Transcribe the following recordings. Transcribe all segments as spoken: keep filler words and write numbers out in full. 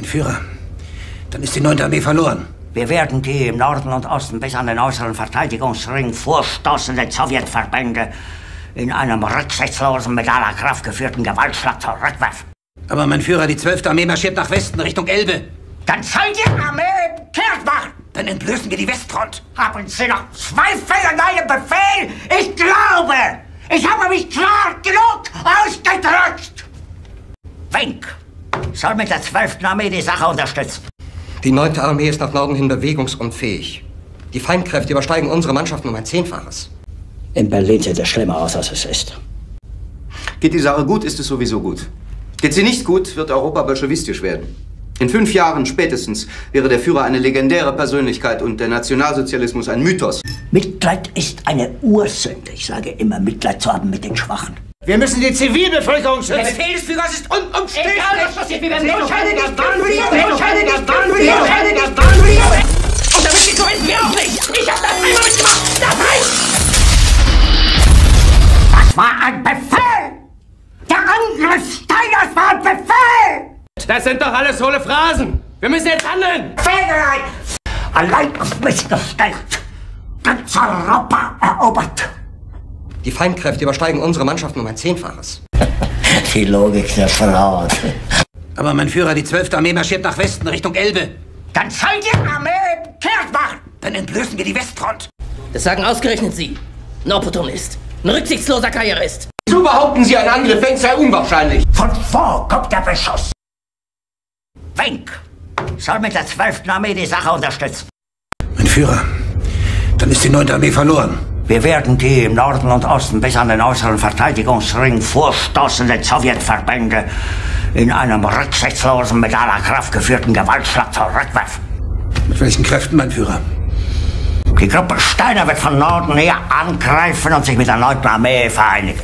Führer, dann ist die neunte Armee verloren. Wir werden die im Norden und Osten bis an den äußeren Verteidigungsring vorstoßenden Sowjetverbände in einem rücksichtslosen, mit aller Kraft geführten Gewaltschlag zurückwerfen. Aber mein Führer, die zwölfte Armee marschiert nach Westen, Richtung Elbe. Dann soll die Armee kehrt machen! Dann entblößen wir die Westfront. Haben Sie noch Zweifel an meinem Befehl? Ich glaube, ich habe mich klar genug ausgedrückt! Wenk soll mit der zwölften Armee die Sache unterstützen. Die neunte Armee ist nach Norden hin bewegungsunfähig. Die Feindkräfte übersteigen unsere Mannschaften um ein Zehnfaches. In Berlin sieht es schlimmer aus, als es ist. Geht die Sache gut, ist es sowieso gut. Geht sie nicht gut, wird Europa bolschewistisch werden. In fünf Jahren spätestens wäre der Führer eine legendäre Persönlichkeit und der Nationalsozialismus ein Mythos. Mitleid ist eine Ursünde. Ich sage immer, Mitleid zu haben mit den Schwachen. Wir müssen die Zivilbevölkerung schützen. Der Befehl des Führers ist unumstößlich. Egal, was passiert, wir werden Entscheide dich, Und damit Sie so wissen, wir auch nicht. Ich hab das einmal mitgemacht. Das reicht. Das war ein Befehl! Der Angriff Steiners war ein Befehl! Das sind doch alles hohle Phrasen. Wir müssen jetzt handeln. Fähigkeit! Allein auf mich gestellt. Ganz Europa erobert. Die Feindkräfte übersteigen unsere Mannschaften um ein Zehnfaches. Die Logik der Frau. Aber mein Führer, die zwölfte Armee marschiert nach Westen, Richtung Elbe. Dann soll die Armee kehrt machen! Dann entblößen wir die Westfront. Das sagen ausgerechnet Sie. Ein Opportunist. Ein rücksichtsloser Karrierist. So behaupten Sie, ein Angriff Wenk sei unwahrscheinlich. Von vor kommt der Beschuss. Wenk soll mit der zwölften Armee die Sache unterstützen. Mein Führer, dann ist die neunte Armee verloren. Wir werden die im Norden und Osten bis an den äußeren Verteidigungsring vorstoßenden Sowjetverbände in einem rücksichtslosen, mit aller Kraft geführten Gewaltschlag zurückwerfen. Mit welchen Kräften, mein Führer? Die Gruppe Steiner wird von Norden her angreifen und sich mit der neunten Armee vereinigen.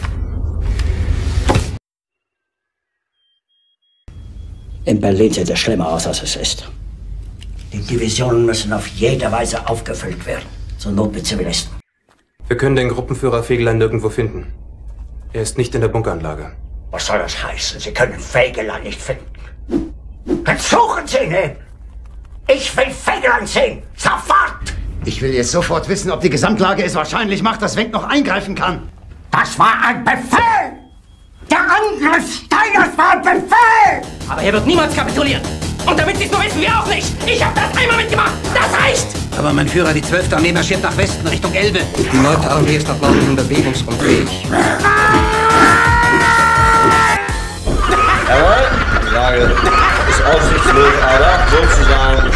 In Berlin sieht es schlimmer aus, als es ist. Die Divisionen müssen auf jede Weise aufgefüllt werden. Zur Not mit Zivilisten. Wir können den Gruppenführer Fegelein nirgendwo finden. Er ist nicht in der Bunkeranlage. Was soll das heißen? Sie können Fegelein nicht finden. Dann suchen Sie ihn eben. Ich will Fegelein sehen. Sofort! Ich will jetzt sofort wissen, ob die Gesamtlage es wahrscheinlich macht, dass Wenk noch eingreifen kann. Das war ein Befehl! Der Angriff Steiners war ein Befehl! Aber er wird niemals kapitulieren. Und damit Sie es nur wissen, wir auch nicht. Ich hab das einmal mitgemacht. Das reicht. Aber mein Führer, die zwölfte Armee marschiert nach Westen, Richtung Elbe. Die neunte Armee ist nach Norden hin bewegungsunfähig. Jawohl, die Lage ist aussichtslos, aber sozusagen.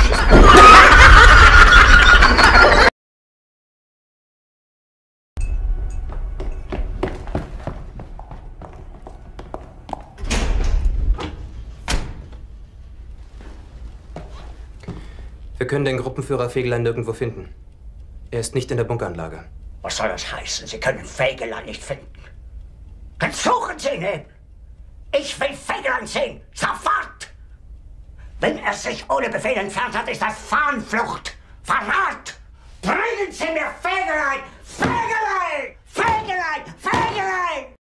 Wir können den Gruppenführer Fegelein nirgendwo finden. Er ist nicht in der Bunkeranlage. Was soll das heißen? Sie können Fegelein nicht finden. Dann suchen Sie ihn eben. Ich will Fegelein sehen. Sofort! Wenn er sich ohne Befehl entfernt hat, ist das Fahnenflucht. Verrat! Bringen Sie mir Fegelein! Fegelein! Fegelein! Fegelein!